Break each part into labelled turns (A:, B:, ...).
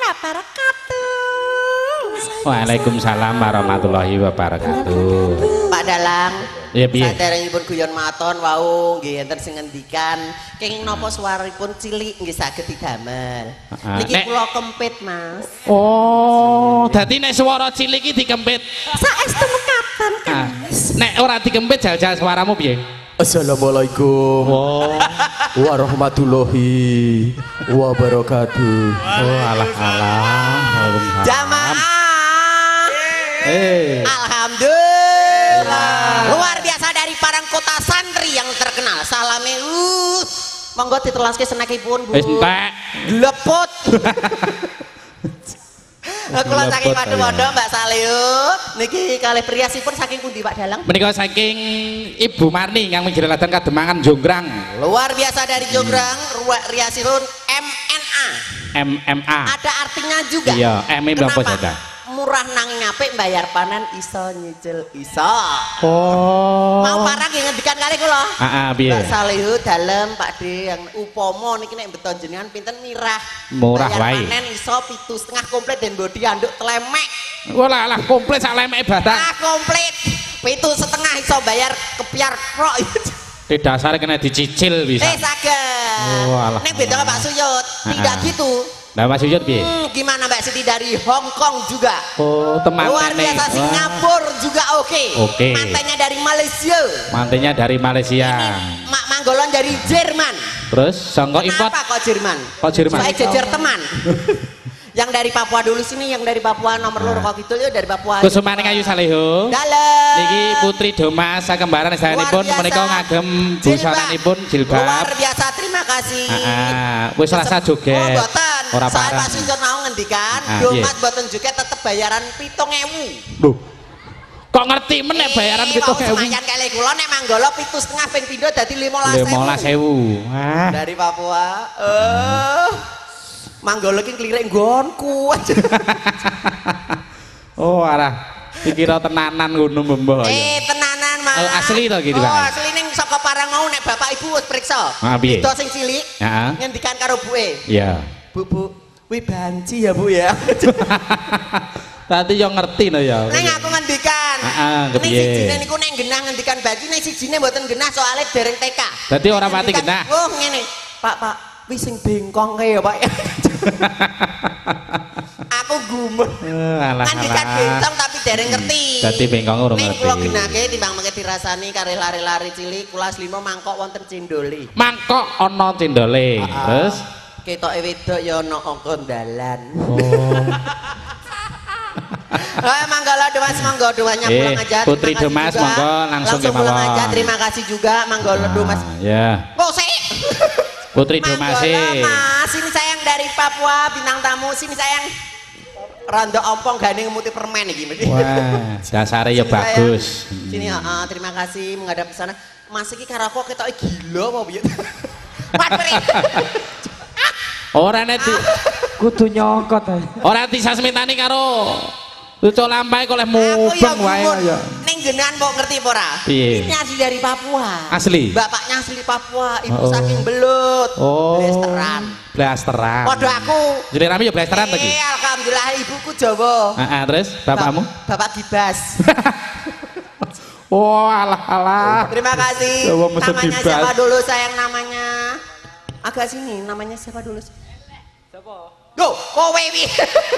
A: wabarakatuh.
B: Waalaikumsalam warahmatullahi wabarakatuh.
A: Pak Dalang.
B: Ya piye?
A: Saderengipun guyon maton wau nggih enten sing ngendikan kenging napa suaripun cilik nggih saged didamel. Niki kula kempit, Mas.
B: Oh, dadi nek swara cilik iki dikempit.
A: Saestu mekaten, Mas.
B: Nek ora dikempit jal-jal suaramu piye?
C: Assalamualaikum warahmatullahi wabarakatuh.
B: Oh, alah.
A: Jamaah. Alhamdulillah. Luar biasa dari Parang Kota Santri yang terkenal. Salame monggo ditelaske senekipun, Bu.
B: Wis entek.
A: Lepot. Kula saking Waduh-waduh Mbak Saleo niki kalih priasipun saking pundi Pak Dalang?
B: Menika saking Ibu Marni yang minggir ladan Kademangan Jonggrang.
A: Luar biasa dari Jonggrang, riasipun MNA.
B: MMA.
A: Ada artinya juga.
B: Iya, M berapa saja?
A: Murah nanging apik bayar panen iso nyicil iso.
B: Oh.
A: Mau parang nggih ngendikan kali kula.
B: Heeh, piye?
A: Mbak Salihu dalem Pak D yang upama niki nek beton jenengan pinten mirah.
B: Murah wae.
A: Bayar panen iso 7,5 komplit den bodi anduk telemek.
B: Walah lah komplit sak lemeke batang.
A: Ah komplit. 7,5 iso bayar kepiar krok.
B: Di dasar kena dicicil bisa.
A: Saged.
B: Oh, alah.
A: Nek beda Pak Suyut, tidak gitu.
B: Nah, Mas Yuyut piye?
A: Gimana Mbak Siti dari Hong Kong juga?
B: Oh, teman
A: luar biasa. Singapura juga oke.
B: Oke.
A: Mantannya dari Malaysia.
B: Mantannya dari Malaysia.
A: Mak Manggolon dari Jerman.
B: Terus sangka import.
A: Kenapa kok Jerman?
B: Kok Jerman?
A: Supaya jejer teman. Yang dari Papua dulu sini, yang dari Papua nomor loro kok gitu ya dari Papua.
B: Kusumaning Ayu Saleho.
A: Dalem.
B: Niki Putri Domas sakembaran sayanipun menika ngagem busananipun jilbab.
A: Luar biasa, terima kasih.
B: Wis rasa joget.
A: Oh, boten.
B: Ora
A: Saya
B: parah.
A: Pak Suyut mau ngendikan, Domas boten joget tetep bayaran 7.000.
B: Loh. Kok ngerti meneh bayaran 7.000?
A: Semayan kali kula nek Manggolo 7,5 ping pindho dadi 15.000.
B: 15.000. Wah.
A: Dari Papua. Manggolo ki klirik nggonku.
B: Oh, arah. Dikira tenanan ngono mbah.
A: Tenanan, Mas.
B: Oh, asli to gitu, Pak.
A: Oh, asli ning saka Parang mau nek Bapak Ibu wis priksa.
B: Piye?
A: Itu sing cilik.
B: Heeh.
A: Ngendikan karo buke.
B: Iya.
A: Bu, kuwi banci ya, Bu ya.
B: Tadi yo ngerti no ya.
A: Neng aku ngendikan. Ning sijine niku nek genah ngendikan banci, nek sijine mboten genah soalnya dereng TK.
B: Dadi ora pati genah.
A: Oh, ngene. Pak, kuwi sing bengkong kae ya, Pak. Aku gumun. Ngendikan bengkong tapi dereng ngerti.
B: Dadi bengkong urung ngerti.
A: Ning kula genahke timbang mengke dirasani kare lari-lari cilik, kula 5 mangkok wonten cendole.
B: Mangkok ana cendole. Terus
A: ketoke wedok ya ana kondalan.
B: Oh.
A: Manggala Domas monggo doanya pulang aja.
B: Putri Domas monggo langsung ke
A: pulang aja. Terima kasih juga Manggala Domas.
B: Ya.
A: Bose.
B: Putri Domas.
A: Mas, sini sayang dari Papua bintang tamu. Sini sayang. Rondo ompong gane ngemuti permen iki.
B: Wah, dasare ya bagus.
A: Sini terima kasih menghadap ke sana. Mas iki karo aku ketoke gila apa piye?
B: Ora nek
D: kudu nyokot ae.
B: Ora disasmitani karo Lucu lampai kok leh mubeng wae kaya.
A: Ning genan kok ngerti apa ora?
B: Piye?
A: Ini asli dari Papua.
B: Asli?
A: Bapaknya asli Papua, ibu saking belut. Blasteran.
B: Blasteran.
A: Padha aku.
B: Jenenge rame ya blasteran to iki?
A: Alhamdulillah ibuku Jawa.
B: Heeh, terus bapakmu?
A: Bapak Gibas.
B: Oh, alah.
A: Terima kasih.
B: Jawa mesti
A: Namanya
B: Gibas.
A: siapa dulu sayang namanya? Agak sini, namanya siapa dulu? Siapa? Go, kowe wi.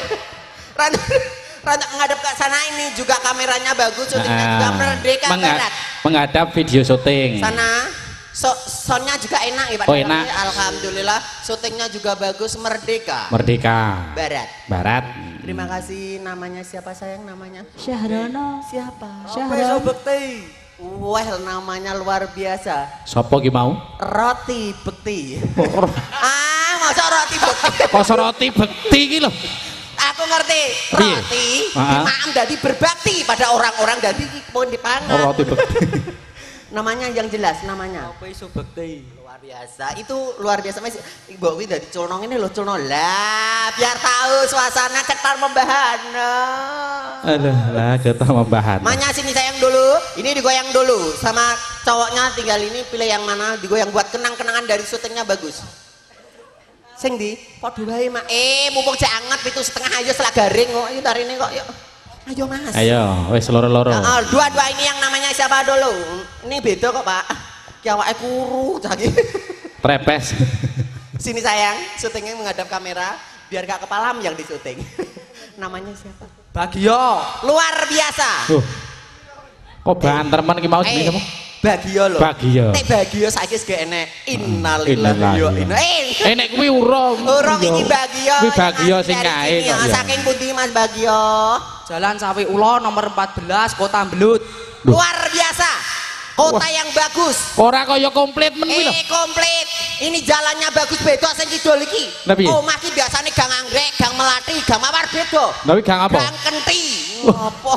A: Rada menghadap ke sana, ini juga kameranya bagus, syutingnya juga Merdeka Barat.
B: Menghadap video syuting.
A: Sana, soundnya juga enak ya Pak.
B: Oh enak.
A: Alhamdulillah, syutingnya juga bagus. Merdeka Barat.
B: Barat.
A: Terima kasih. Namanya siapa sayang namanya?
D: Syahrono.
A: Siapa?
D: Syahrono
A: Bekti. Wah, namanya luar biasa.
B: Sopo ki mau?
A: Roti Bekti. Masa Roti Bekti?
B: Kok Roti Bekti ki lho.
A: Aku ngerti. Roti dimakan dadi berbakti pada orang-orang dadi pun dipangan.
B: Oh, Roti Bekti.
A: Namanya yang jelas namanya.
D: Apa iso bekti?
A: Luar biasa. Itu luar biasa Mas. Mbok kuwi dadi culno ngene lho, culno. Lah, biar tahu suasana cetar membahana.
B: Aduh, lah cetar membahana.
A: Manya sini sayang dulu. Ini digoyang dulu sama cowoknya, tinggal ini pilih yang mana, digoyang buat kenang-kenangan dari syutingnya bagus. Sing ndi? Padha wae, Mak. Mumpung cek anget 7,5 ayo setelah garing kok. Iki tarine kok yuk. Ayo, Mas.
B: Ayo, wis loro-loro.
A: Dua-dua ini yang namanya siapa dulu? Ini beda kok, Pak. Ki awake kuru cah iki.
B: Trepes.
A: Sini sayang, syutingnya menghadap kamera biar gak kepalam yang disuting. Namanya siapa?
D: Bagio.
A: Luar biasa.
B: Kok banter men ki mau jenenge kamu?
A: Bagio lho.
B: Bagio.
A: Nek Bagio saiki wis gak enek. Innalillahi wa inna
B: Nek kuwi urung.
A: Urung iki Bagio.
B: Kuwi Bagio sing kae kok ya.
A: Saking pundi Mas Bagio?
D: Jalan Sawi Ulo nomor 14 Kota Belut.
A: Luar biasa. Kota yang bagus.
B: Ora kaya komplit men kuwi lho.
A: Komplit. Ini jalannya bagus beda sing kidul iki. Omah ki biasane gang anggrek, gang melati, gang mawar beda.
B: Tapi gang apa?
A: Gang kenti. Ngopo?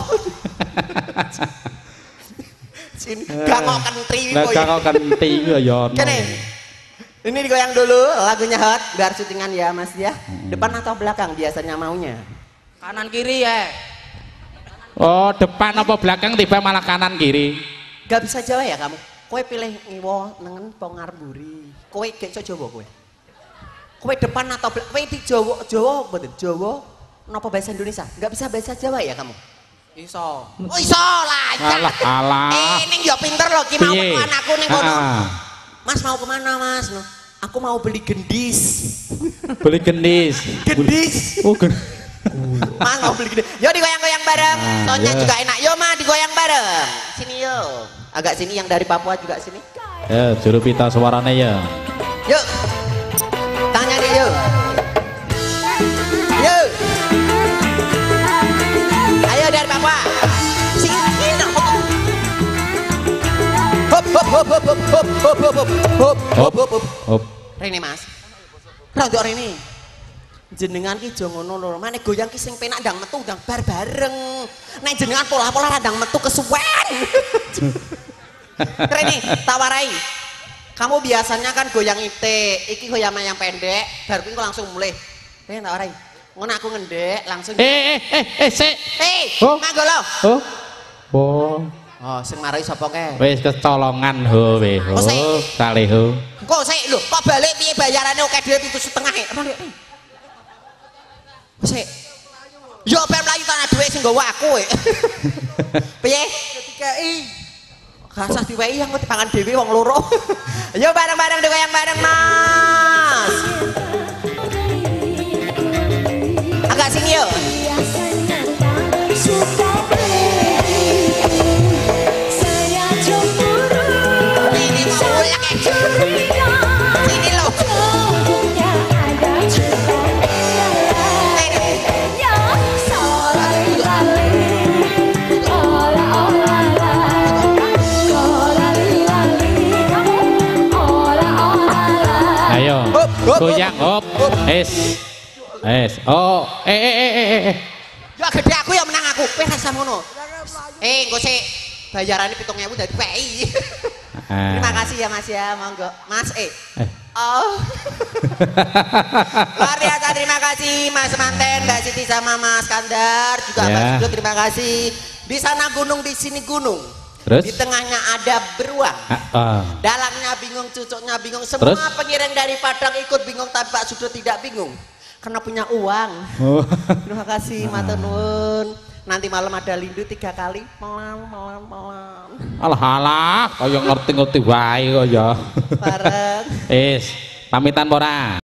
A: Sini gang kentri
B: kok. Gang kentri ku ya ono.
A: Kene. Ini digoyang dulu lagunya hot biar syutingan ya Mas ya. Depan atau belakang biasanya maunya?
D: Kanan kiri ya.
B: Oh, depan apa belakang tiba malah kanan kiri.
A: Gak bisa Jawa ya kamu? Kowe pilih ngiwo nengen apa ngarburi? Kowe gak iso Jawa kowe. Kowe depan atau belakang? Kowe di Jawa mboten? Jawa napa bahasa Indonesia? Gak bisa bahasa Jawa ya kamu?
D: Iso.
A: Oh iso lah.
B: Alah.
A: Ning yo pinter lho ki mau metu anakku ning kono. Mas mau kemana Mas? No. Aku mau beli gendis.
B: Beli gendis.
A: Gendis.
B: Oh,
A: Mas mau beli gendis. Yo digoyang-goyang bareng. Soalnya juga enak. Yo Ma digoyang bareng. Sini yo. Agak sini yang dari Papua juga sini.
B: Ya, juru pita suarane ya.
A: Yuk. Tangannya dia yuk. Yuk. Ayo dari Papua. Sini dong. Hop hop hop hop hop hop hop hop hop hop hop hop. Rene Mas. Rodok rene. Jenengan ki aja ngono lho. Mane goyang ki sing penak ndang metu ndang bareng. Nek jenengan pola-pola ndang metu kesuwen. Rene, tawarai. Kamu biasanya kan goyang ite, iki goyang yang pendek, baru kuwi langsung mulai. Rene tawarai. Ngono aku ngendek langsung.
B: Sik.
A: Manggo lho. Oh, sing marai sapa ke?
B: Wis kecolongan ho weh. Kali ho.
A: Kok sik lho, kok balik piye bayarane oke dhewe 7,5. Sik. Yo pem mlayu tanah dhuwit sing nggawa aku kowe. Piye? Dikeki. Rasah diwehi yang dipangan dhewe wong loro. Yo bareng-bareng digoyang bareng Mas. Agak sini yo. Ini mau ulang sini lo.
B: Ayo, goyang, hop, oh,
A: Ya gede aku ya menang aku, kowe rasa ngono. Engko sik bayarannya 7.000 dari PI. Terima kasih ya Mas ya, monggo. Mas Oh. Luar biasa, terima kasih Mas Manten, Mbak Siti sama Mas Kandar, juga Mbak Sudo, terima kasih. Di sana gunung, di sini gunung.
B: Terus?
A: Di tengahnya ada beruang. Dalangnya bingung, cucuknya bingung. Semua pengiring dari Padang ikut bingung, tapi Pak Sudo tidak bingung. Karena punya uang. Terima kasih, matur nuwun. Nanti malam ada lindu 3 kali. Malam.
B: Alah, kaya ngerti-ngerti wae kok ya.
A: Bareng.
B: Pamitan ora?